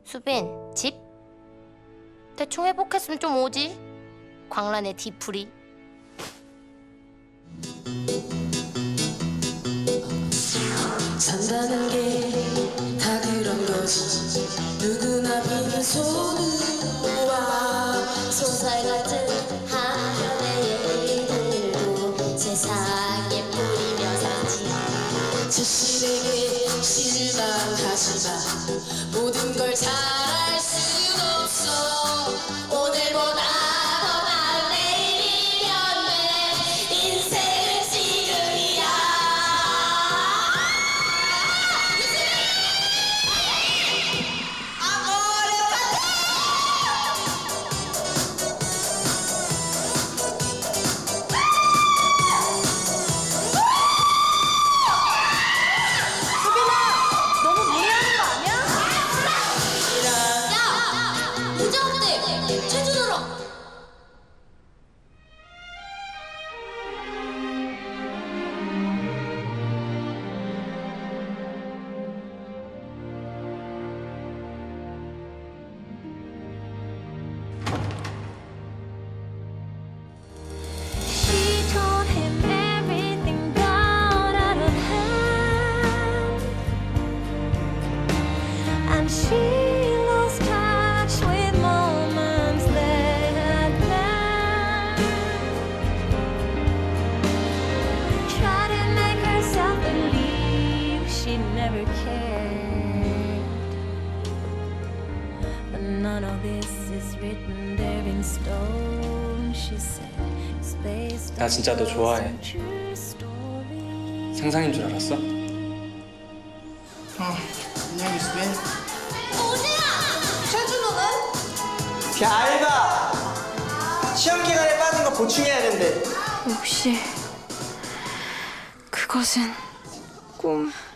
수빈, 집? 대충 회복했으면 좀 오지? 광란의 뒤풀이. 산다는 게 다 그런 거지. 누구나 빈손으로 와. 소설 같은 한편의 얘기들도 세상에 뿌리며 살지. 자신에게 실망하지 마. 모든 걸 잘할 순 없어. 오늘보다 더 나은 내일이면 돼. 인생은 지금이야. She lost touch with moments that had passed. Tried to make herself believe she never cared. But none of this is written there in stone. She said it's based 나 진짜 너 좋아해. on true stories. 상상인 줄 알았어? 안녕 유수빈. 알바! 시험 기간에 빠진 거 보충해야 된대. 혹시 그것은 꿈?